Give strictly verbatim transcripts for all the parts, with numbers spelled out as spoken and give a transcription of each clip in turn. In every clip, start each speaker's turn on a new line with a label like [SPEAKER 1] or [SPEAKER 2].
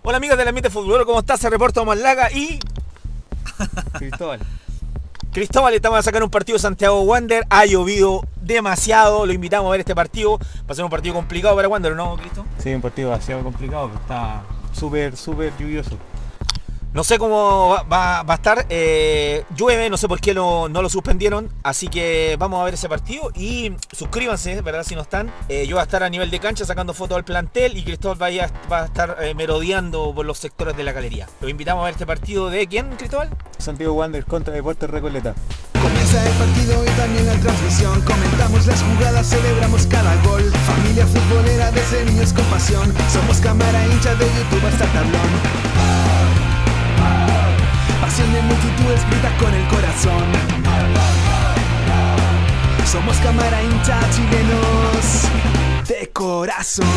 [SPEAKER 1] Hola amigos del ambiente futbolero, ¿cómo estás? Se reporta Omar Laga y...
[SPEAKER 2] Cristóbal.
[SPEAKER 1] Cristóbal, estamos a sacar un partido de Santiago Wander. Ha llovido demasiado, lo invitamos a ver este partido. Va a ser un partido complicado para Wander, ¿no, Cristo?
[SPEAKER 2] Sí, un partido demasiado complicado, pero está súper, súper lluvioso.
[SPEAKER 1] No sé cómo va, va, va a estar, eh, llueve, no sé por qué lo, no lo suspendieron, así que vamos a ver ese partido y suscríbanse, ¿verdad? Si no están, eh, yo voy a estar a nivel de cancha sacando fotos del plantel y Cristóbal va a, va a estar eh, merodeando por los sectores de la galería. Los invitamos a ver este partido de ¿quién, Cristóbal?
[SPEAKER 2] Santiago Wanderers contra Deportes Recoleta.
[SPEAKER 3] Comienza el partido y también la transmisión. Comentamos las jugadas, celebramos cada gol. Familia futbolera desde niños con pasión. Somos cámara hincha de YouTube hasta tablón. Pasión de multitudes grita con el corazón. Somos cámara hincha chilenos de corazón.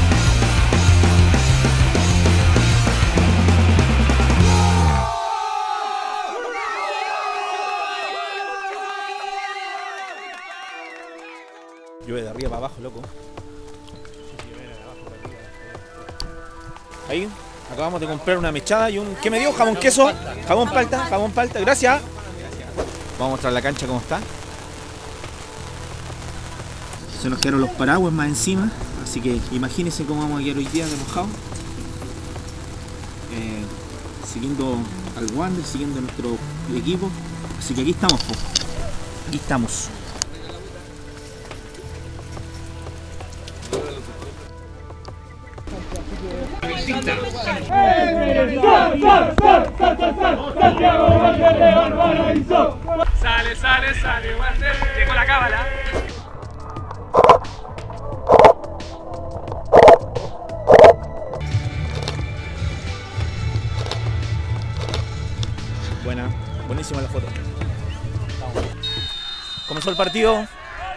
[SPEAKER 1] Llueve de arriba para abajo, loco. Ahí, acabamos de comprar una mechada y un... ¿Qué me dio? Jamón queso, jamón palta, jamón palta, gracias. Vamos a mostrar la cancha cómo está. Se nos quedaron los paraguas más encima, así que imagínense cómo vamos a quedar hoy día de mojado. Eh, siguiendo al Wander, siguiendo a nuestro equipo. Así que aquí estamos, po. Aquí estamos.
[SPEAKER 4] Sale, sale, sale, Wander. Llegó la cábala.
[SPEAKER 1] Buena, buenísima la foto. Comenzó el partido.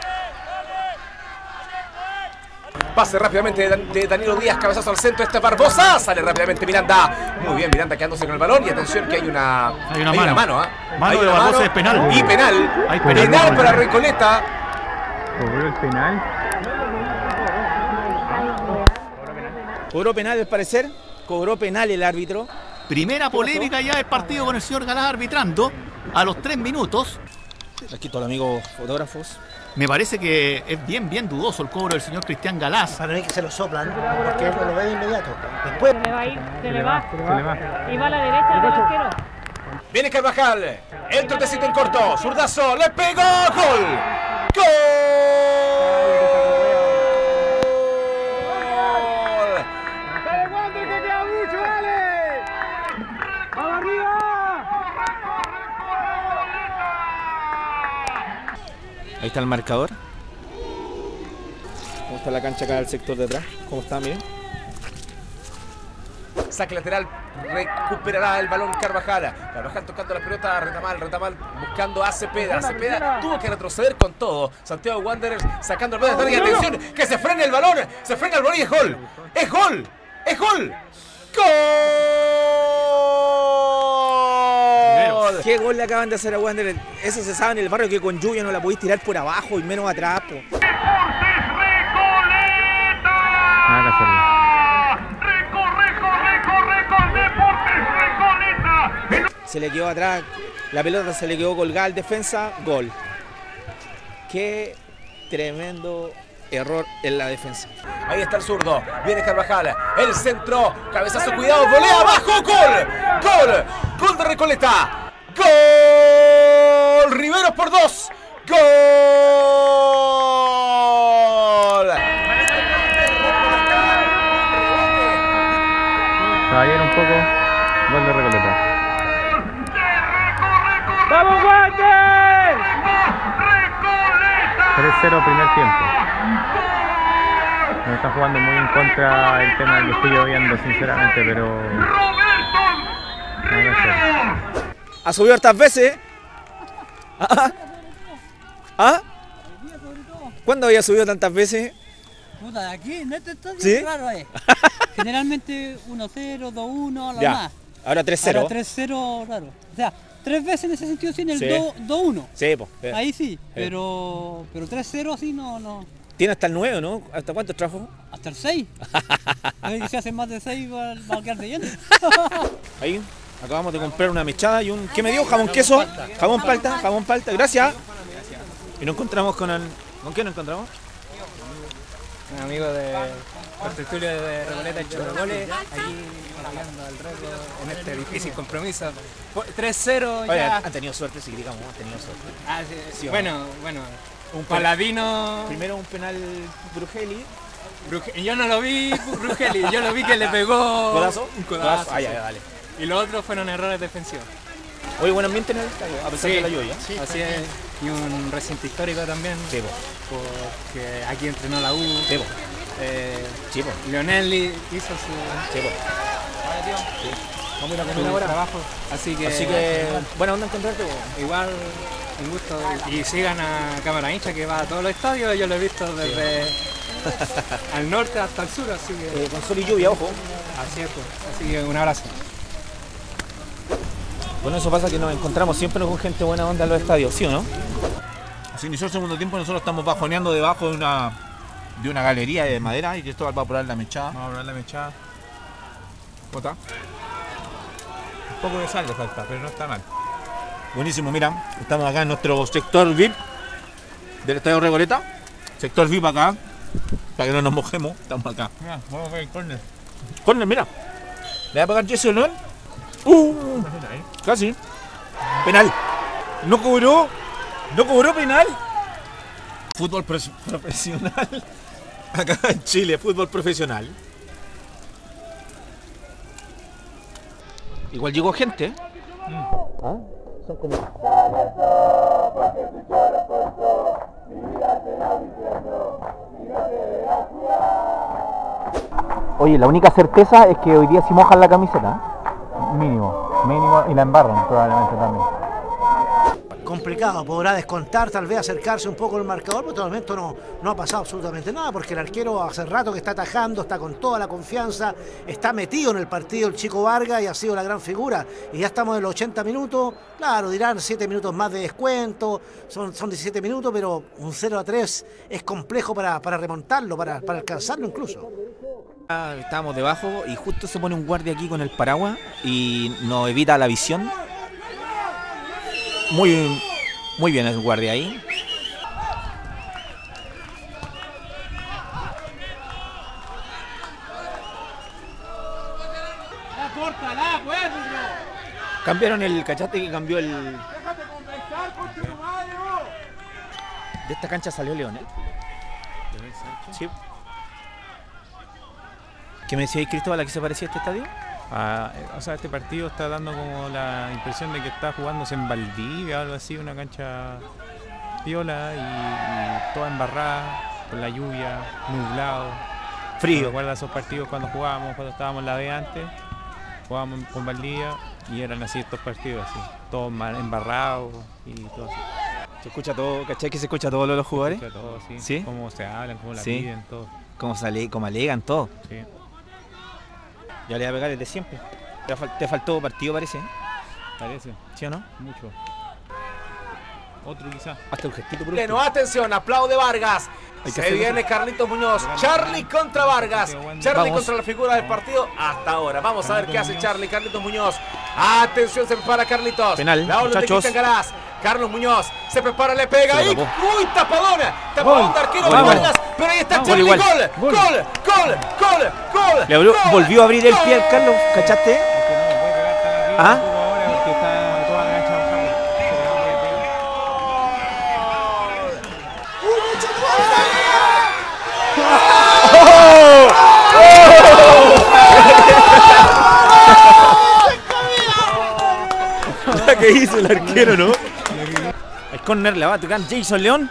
[SPEAKER 5] Pase rápidamente de Danilo Díaz, cabezazo al centro, este Barbosa, sale rápidamente Miranda, muy bien Miranda quedándose con el balón y atención que hay una,
[SPEAKER 6] hay una
[SPEAKER 5] hay
[SPEAKER 6] mano,
[SPEAKER 5] una mano, ¿eh?
[SPEAKER 6] mano
[SPEAKER 5] hay
[SPEAKER 6] de
[SPEAKER 5] una
[SPEAKER 6] Barbosa
[SPEAKER 5] mano
[SPEAKER 6] es penal.
[SPEAKER 5] Y penal,
[SPEAKER 6] Hay
[SPEAKER 5] penal,
[SPEAKER 6] penal
[SPEAKER 5] para Recoleta.
[SPEAKER 2] ¿Cobró el penal?
[SPEAKER 1] Cobró penal al parecer, cobró penal el árbitro.
[SPEAKER 6] Primera polémica ya del partido con el señor Galás arbitrando a los tres minutos.
[SPEAKER 1] Aquí todos los amigos fotógrafos.
[SPEAKER 6] Me parece que es bien, bien dudoso el cobro del señor Cristian Galás.
[SPEAKER 7] Para mí que se lo soplan, porque él no lo ve de inmediato. Después
[SPEAKER 8] Se le va a ir, se le va.
[SPEAKER 2] Se le va.
[SPEAKER 8] Y va a la derecha del arquero.
[SPEAKER 5] Viene Carvajal, el trotecito en corto, zurdazo, le pegó, gol, gol.
[SPEAKER 1] Ahí está el marcador. ¿Cómo está la cancha acá del sector de atrás? ¿Cómo está? Miren.
[SPEAKER 5] Saque lateral, recuperará el balón Carvajal. Carvajal tocando la pelota, Retamal, Retamal buscando a Cepeda. Cepeda tuvo que retroceder con todo. Santiago Wanderers sacando el balón de y atención, que se frene el balón, se frena el balón y es gol. Es gol, es gol. ¡Gol!
[SPEAKER 1] ¿Qué gol le acaban de hacer a Wander? Eso se sabe en el barrio que con lluvia no la podéis tirar por abajo y menos atrás, po.
[SPEAKER 2] Nada que hacerle.
[SPEAKER 1] Se le quedó atrás, la pelota se le quedó colgada al defensa, gol. Qué tremendo error en la defensa.
[SPEAKER 5] Ahí está el zurdo, viene Carvajal, el centro, cabezazo, cuidado, volea abajo, gol, gol, gol de Recoleta, gol, Riveros por dos, gol.
[SPEAKER 2] Caballero un poco, gol de Recoleta.
[SPEAKER 4] ¡Vamos, Wander!
[SPEAKER 2] tres cero primer tiempo. Nos está jugando muy en contra el tema del que estoy lloviendo, sinceramente, pero... Nada que hacer.
[SPEAKER 1] Ha subido hartas veces. ¿Ah? ¿Ah? ¿Cuándo había subido tantas veces?
[SPEAKER 9] Puta, de aquí en este estadio
[SPEAKER 1] ¿Sí?
[SPEAKER 9] es raro, eh. Generalmente uno cero, dos uno, lo
[SPEAKER 1] Ya.
[SPEAKER 9] más.
[SPEAKER 1] Ahora tres cero.
[SPEAKER 9] Ahora tres cero, raro. O sea, tres veces en ese sentido sí, en el
[SPEAKER 1] Sí.
[SPEAKER 9] dos uno.
[SPEAKER 1] Sí, pues.
[SPEAKER 9] Ahí sí, pero pero tres cero así no, no.
[SPEAKER 1] Tiene hasta el nueve, ¿no? ¿Hasta cuántos trajo?
[SPEAKER 9] hasta el seis. Si se hacen más de seis va, va a quedar de lleno.
[SPEAKER 1] Ahí, acabamos de comprar una mechada y un... ¿Qué me dio? Jamón queso, jamón palta, jamón palta, gracias. Y nos encontramos con el... ¿Con quién nos encontramos?
[SPEAKER 10] Un amigo de Tertulio de Recoleta y Chorrogoles, aquí apoyando al Reco en este difícil compromiso. tres cero ya.
[SPEAKER 1] Oye, han tenido suerte, sí, digamos, han tenido suerte.
[SPEAKER 10] Ah, sí,
[SPEAKER 1] Sí,
[SPEAKER 10] bueno, bueno,
[SPEAKER 1] Un
[SPEAKER 10] Paladino...
[SPEAKER 1] Primero un penal Brugeli.
[SPEAKER 10] Bruge- Yo no lo vi, Brugeli, yo lo vi que le pegó...
[SPEAKER 1] ¿Codazo?
[SPEAKER 10] Un codazo.
[SPEAKER 1] Ah, ya,
[SPEAKER 10] sí.
[SPEAKER 1] ya, dale.
[SPEAKER 10] Y los otros fueron errores defensivos.
[SPEAKER 1] Oye, buen ambiente en el estadio, a pesar
[SPEAKER 10] Sí,
[SPEAKER 1] de la lluvia.
[SPEAKER 10] sí, así es. Y un recinto histórico también.
[SPEAKER 1] Sí, po.
[SPEAKER 10] Porque aquí entrenó la U.
[SPEAKER 1] Sí, po.
[SPEAKER 10] Eh,
[SPEAKER 1] Sí, po.
[SPEAKER 10] Leonelli hizo su,
[SPEAKER 1] Sí, po. Sí. Vamos a ir a comer
[SPEAKER 10] su
[SPEAKER 1] ahora.
[SPEAKER 10] trabajo. Así que,
[SPEAKER 1] Así que, buena onda encontrarte, po.
[SPEAKER 10] igual, un gusto. Y sigan a Cámara Hincha que va a todos los estadios. Yo lo he visto desde al norte hasta el sur. Así que,
[SPEAKER 1] Eh, con sol y lluvia, ojo.
[SPEAKER 10] así es, pues. Así que un abrazo.
[SPEAKER 1] Bueno, eso pasa que nos encontramos siempre con gente buena onda en los estadios, ¿sí o no? Se inició el segundo tiempo, nosotros estamos bajoneando debajo de una de una galería de madera y Cristóbal va a probar la mechada.
[SPEAKER 2] Vamos a probar la mechada.
[SPEAKER 1] ¿Cómo está?
[SPEAKER 2] Un poco de sal le falta, pero no está mal.
[SPEAKER 1] Buenísimo, mira, estamos acá en nuestro sector V I P del Estadio Recoleta. Sector V I P acá, para que no nos mojemos, estamos acá.
[SPEAKER 2] Mira, vamos a ver el córner.
[SPEAKER 1] Corner, mira. ¿Le va a pegar Jesse Olón? ¡Uh! Casi. Penal. No cobró. No cobró penal. Fútbol pres- profesional. Acá en Chile, fútbol profesional. Igual llegó gente. ¿Ah? Son como... Oye, la única certeza es que hoy día sí mojan la camiseta.
[SPEAKER 2] Mínimo, mínimo y la embarran probablemente también.
[SPEAKER 7] Complicado, podrá descontar, tal vez acercarse un poco al marcador, pero hasta el momento no, no ha pasado absolutamente nada, porque el arquero hace rato que está atajando, está con toda la confianza, está metido en el partido el chico Vargas y ha sido la gran figura. Y ya estamos en los ochenta minutos, claro, dirán siete minutos más de descuento, son, son diecisiete minutos, pero un cero a tres es complejo para, para remontarlo, para, para alcanzarlo incluso.
[SPEAKER 1] Ah, estábamos debajo y justo se pone un guardia aquí con el paraguas y nos evita la visión. Muy, muy bien el guardia ahí. Cambiaron el cachate que cambió el... De esta cancha salió León, ¿eh? Sí. ¿Qué me decíais, Cristóbal, a qué se parecía este estadio?
[SPEAKER 2] Ah, o sea, este partido está dando como la impresión de que está jugándose en Valdivia o algo así, una cancha piola y, y toda embarrada, con la lluvia, nublado.
[SPEAKER 1] Frío.
[SPEAKER 2] ¿Recuerdas esos partidos cuando jugábamos, cuando estábamos en la B antes? Jugábamos con Valdivia y eran así estos partidos, así, todos mal embarrados y todo así.
[SPEAKER 1] Se escucha todo, ¿cachai? Que se escucha todo lo de los jugadores.
[SPEAKER 2] Se escucha todo, sí.
[SPEAKER 1] ¿Sí?
[SPEAKER 2] Cómo se hablan, cómo la
[SPEAKER 1] Sí.
[SPEAKER 2] piden, todo.
[SPEAKER 1] Cómo sale, cómo alegan, todo.
[SPEAKER 2] Sí.
[SPEAKER 1] Ya le voy a pegar desde siempre. Te, fal- te faltó partido, parece. ¿eh?
[SPEAKER 2] Parece,
[SPEAKER 1] ¿Sí o no?
[SPEAKER 2] mucho. Otro quizás.
[SPEAKER 1] Hasta un gestito por
[SPEAKER 5] Bueno,
[SPEAKER 1] último.
[SPEAKER 5] atención, aplaude Vargas.
[SPEAKER 1] Hay que
[SPEAKER 5] Se
[SPEAKER 1] hacerlo.
[SPEAKER 5] viene Carlitos Muñoz. Charlie contra Vargas. Charlie
[SPEAKER 1] Vamos.
[SPEAKER 5] contra la figura del partido hasta ahora. Vamos a ver qué hace Charlie. Carlitos Muñoz. Atención, se prepara Carlitos.
[SPEAKER 1] Penal,
[SPEAKER 5] La orden de
[SPEAKER 1] muchachos.
[SPEAKER 5] Cristian Galás. Carlos Muñoz se prepara, le pega
[SPEAKER 1] Se
[SPEAKER 5] ahí.
[SPEAKER 1] lo tapó.
[SPEAKER 5] Uy, tapadona. Tapadón
[SPEAKER 1] Gol.
[SPEAKER 5] de arquero
[SPEAKER 1] Gol.
[SPEAKER 5] Vargas. Pero ahí está
[SPEAKER 1] Vamos.
[SPEAKER 5] Charlie.
[SPEAKER 1] Gol
[SPEAKER 5] Gol.
[SPEAKER 1] igual.
[SPEAKER 5] Gol. Gol. Gol. Gol. Gol.
[SPEAKER 1] Le abrió-
[SPEAKER 5] Gol.
[SPEAKER 1] volvió a abrir el pie al Carlos, ¿cachaste?
[SPEAKER 2] Es que no me puede pegar tan arriba
[SPEAKER 1] ¿Ah?
[SPEAKER 2] tampoco ahora porque está toda la cancha bajada.
[SPEAKER 1] La que hizo el arquero, ¿no? El córner la va a tocar Jason León.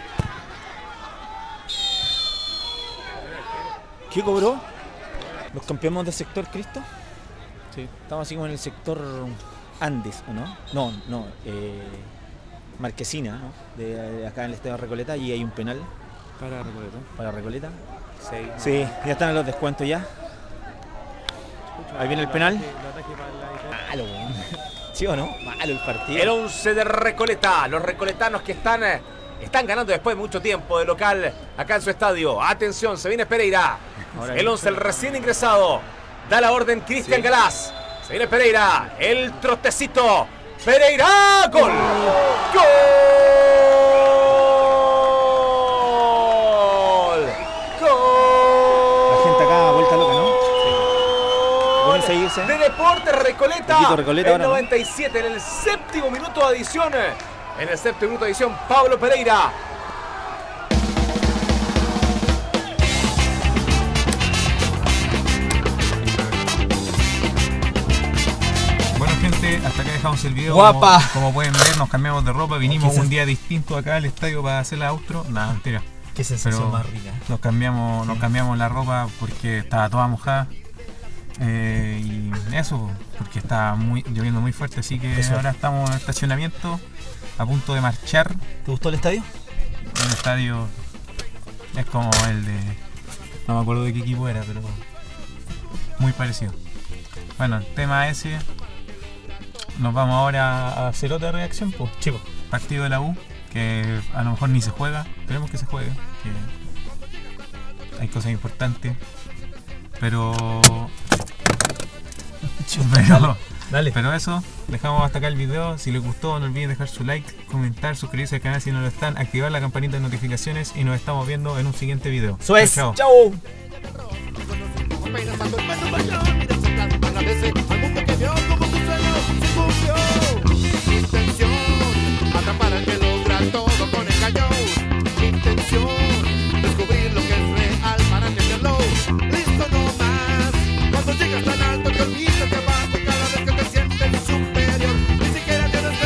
[SPEAKER 1] ¿Qué cobró? ¿Nos cambiamos de sector, Cristo?
[SPEAKER 2] Sí.
[SPEAKER 1] Estamos así como en el sector Andes, ¿o no? No, no, eh, Marquesina, ¿no? De, de acá en el Estadio Recoleta y hay un penal
[SPEAKER 2] Para Recoleta.
[SPEAKER 1] para Recoleta.
[SPEAKER 2] seis.
[SPEAKER 1] Sí, ya están los descuentos ya. Ahí viene el penal. Malo, weón. ¿Sí o no? Malo el partido.
[SPEAKER 5] El once de Recoleta. Los recoletanos que están, eh, están ganando después de mucho tiempo de local acá en su estadio. Atención, se viene Pereira. El once, el recién ingresado. Da la orden Cristian sí. Galás. Se viene Pereira. El trotecito. Pereira. ¡Gol! ¡Gol! ¡Gol!
[SPEAKER 1] La gente acá vuelta loca, ¿no? Sí. Seguirse.
[SPEAKER 5] De Deportes Recoleta.
[SPEAKER 1] Recoleta
[SPEAKER 5] el
[SPEAKER 1] ahora,
[SPEAKER 5] noventa y siete, ¿no? En el séptimo minuto de adición. En el séptimo minuto de adición, Pablo Pereira.
[SPEAKER 2] Hasta acá dejamos el video.
[SPEAKER 1] Guapa.
[SPEAKER 2] Como, como pueden ver, nos cambiamos de ropa. Vinimos un día distinto acá al estadio para hacer la outro. Nada, mentira.
[SPEAKER 1] Qué sensación más rica.
[SPEAKER 2] Nos cambiamos, sí. nos cambiamos la ropa porque estaba toda mojada. Eh, y eso, porque estaba muy, lloviendo muy fuerte. Así que eso. Ahora estamos en el estacionamiento, a punto de marchar.
[SPEAKER 1] ¿Te gustó el estadio?
[SPEAKER 2] El estadio es como el de. No me acuerdo de qué equipo era, pero muy parecido. Bueno, el tema ese. Nos vamos ahora a hacer otra reacción, pues.
[SPEAKER 1] Chico.
[SPEAKER 2] Partido de la U, que a lo mejor ni se juega. Esperemos que se juegue, que hay cosas importantes. Pero. Pero,
[SPEAKER 1] Dale.
[SPEAKER 2] pero eso, dejamos hasta acá el video. Si les gustó, no olviden dejar su like, comentar, suscribirse al canal si no lo están, activar la campanita de notificaciones y nos estamos viendo en un siguiente video.
[SPEAKER 1] Eso es.
[SPEAKER 2] Chao.
[SPEAKER 1] Chao.